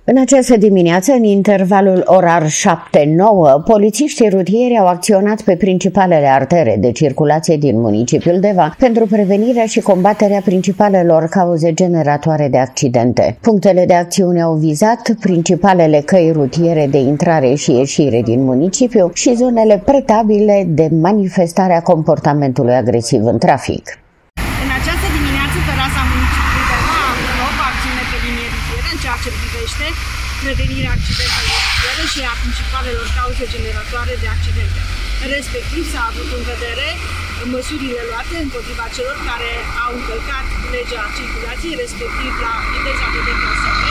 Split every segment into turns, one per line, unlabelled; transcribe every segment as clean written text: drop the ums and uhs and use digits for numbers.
În această dimineață, în intervalul orar 7-9, polițiștii rutieri au acționat pe principalele artere de circulație din municipiul Deva pentru prevenirea și combaterea principalelor cauze generatoare de accidente. Punctele de acțiune au vizat principalele căi rutiere de intrare și ieșire din municipiu și zonele pretabile de manifestare a comportamentului agresiv în trafic.
În această dimineață, pe raza municipiului Deva a avut loc o acțiune pe linie rutieră în ceea ce privește prevenirea accidentelor rutiere și a principalelor cauze generatoare de accidente. Respectiv, s-a avut în vedere măsurile luate împotriva celor care au încălcat legea circulației, respectiv la viteza de deplasare,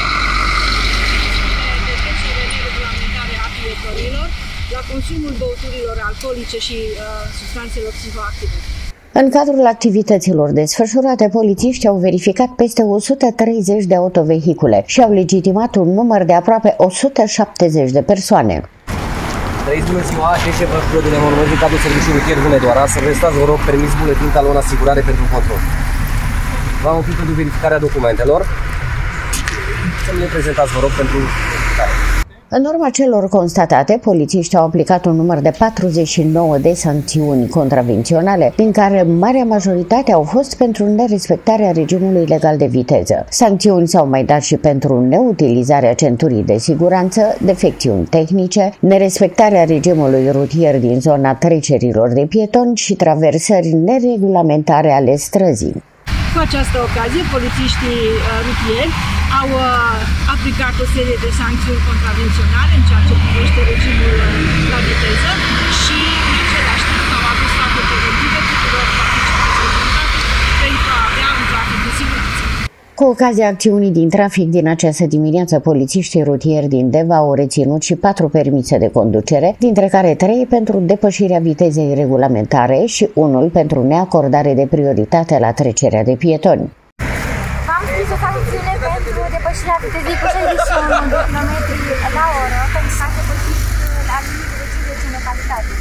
de trecere neregulamentare a pietonilor, la consumul băuturilor alcoolice și substanțelor psihoactive.
În cadrul activităților desfășurate, polițiștii au verificat peste 130 de autovehicule și au legitimat un număr de aproape 170 de persoane.
Trăiți, bună ziua, șef de nemormări din cadrul serviciului rutier Hunedoara, să restați, vă rog, permis buletin talon asigurare pentru control. V-am oprit pentru verificarea documentelor. Să mi le prezentați, vă rog, pentru verificare.
În urma celor constatate, polițiștii au aplicat un număr de 49 de sancțiuni contravenționale, din care marea majoritate au fost pentru nerespectarea regimului legal de viteză. Sancțiuni s-au mai dat și pentru neutilizarea centurii de siguranță, defecțiuni tehnice, nerespectarea regimului rutier din zona trecerilor de pietoni și traversări neregulamentare ale străzii.
Cu această ocazie, polițiștii rutieri au aplicat o serie de sancțiuni contravenționale în ceea ce privește regimul la viteză și, în același timp, au adus sfaturi preventive tuturor participanților în trafic pentru a avea un trafic de siguranță.
Cu ocazia acțiunii din trafic din această dimineață, polițiștii rutieri din Deva au reținut și 4 permise de conducere, dintre care 3 pentru depășirea vitezei regulamentare și 1 pentru neacordare de prioritate la trecerea de pietoni.
V-am scris o sancțiune pentru depășirea vitezei cu 61 de km la oră, pentru că ați depășit la limite de 50 în localitate.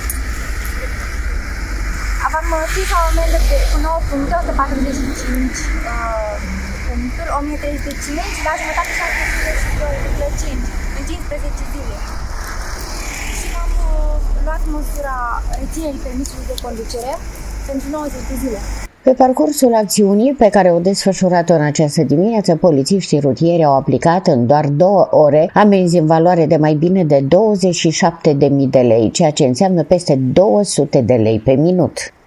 V-am scris o amendă cu 9 puncte, 145 punctul, 1305 la jumătate și 7,5 în 15 zile. Și am luat măsura reținerii permisului de conducere pentru 90 de zile.
Pe parcursul acțiunii pe care o desfășurat în această dimineață, polițiștii rutieri au aplicat în doar 2 ore amenzi în valoare de mai bine de 27.000 de lei, ceea ce înseamnă peste 200 de lei pe minut.